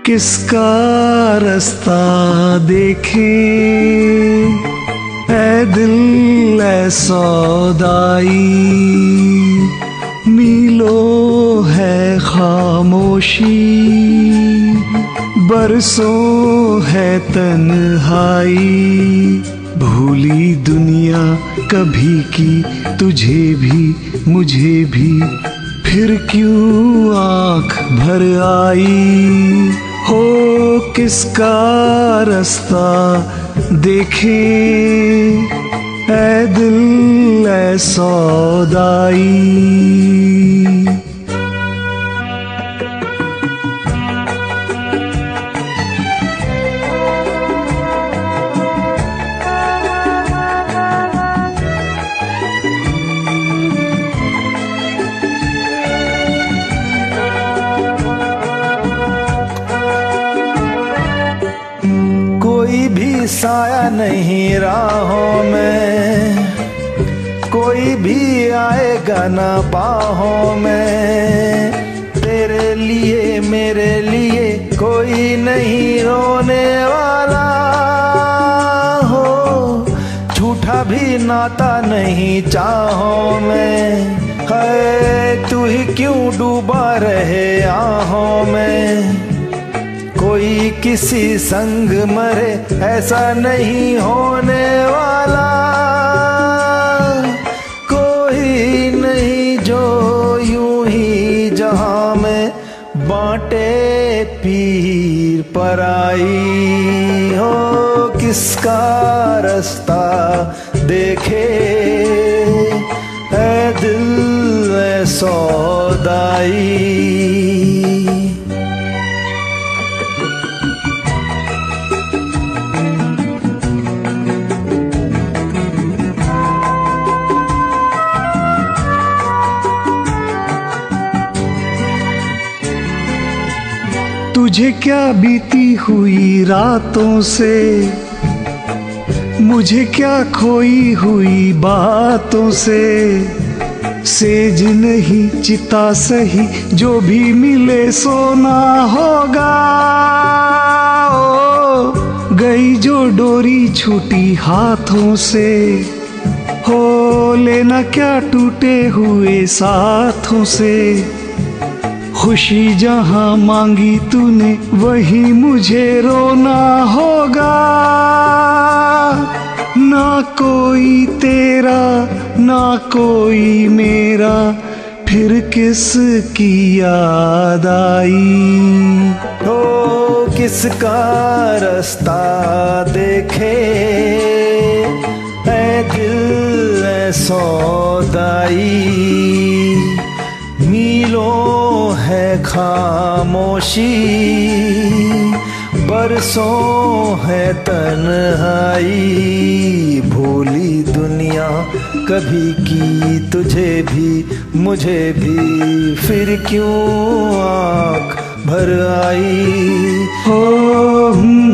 किसका रास्ता देखें, ऐ दिल ऐ सौदाई। मीलों है खामोशी, बरसों है तन्हाई। भूली दुनिया कभी की तुझे भी मुझे भी, फिर क्यों आँख भर आई। हो किसका रास्ता देखें, ऐ दिल ऐ सौदाई। कोई भी साया नहीं राहों में, कोई भी आएगा ना बाहों में। तेरे लिए मेरे लिए कोई नहीं रोने वाला हो। झूठा भी नाता नहीं चाहों में, है तू ही क्यों डूबा रहे आहों में। कोई किसी संग मरे ऐसा नहीं होने वाला, कोई नहीं जो यूं ही जहां में बांटे पीर पराई। हो किसका रास्ता देखे, ऐ दिल ऐ सौदाई। तुझे क्या बीती हुई रातों से, मुझे क्या खोई हुई बातों से। सेज नहीं चिता सही, जो भी मिले सोना होगा। ओ गई जो डोरी छूटी हाथों से, हो लेना क्या टूटे हुए साथों से। खुशी जहां मांगी तूने वही मुझे रोना होगा। ना कोई तेरा ना कोई मेरा, फिर किसकी याद आई। हो किसका रास्ता देखे, ऐ दिल ऐ सौदाई। मीलों है खामोशी, बरसों है तन्हाई। भूली दुनिया कभी की तुझे भी मुझे भी, फिर क्यों आँख भर आई। हो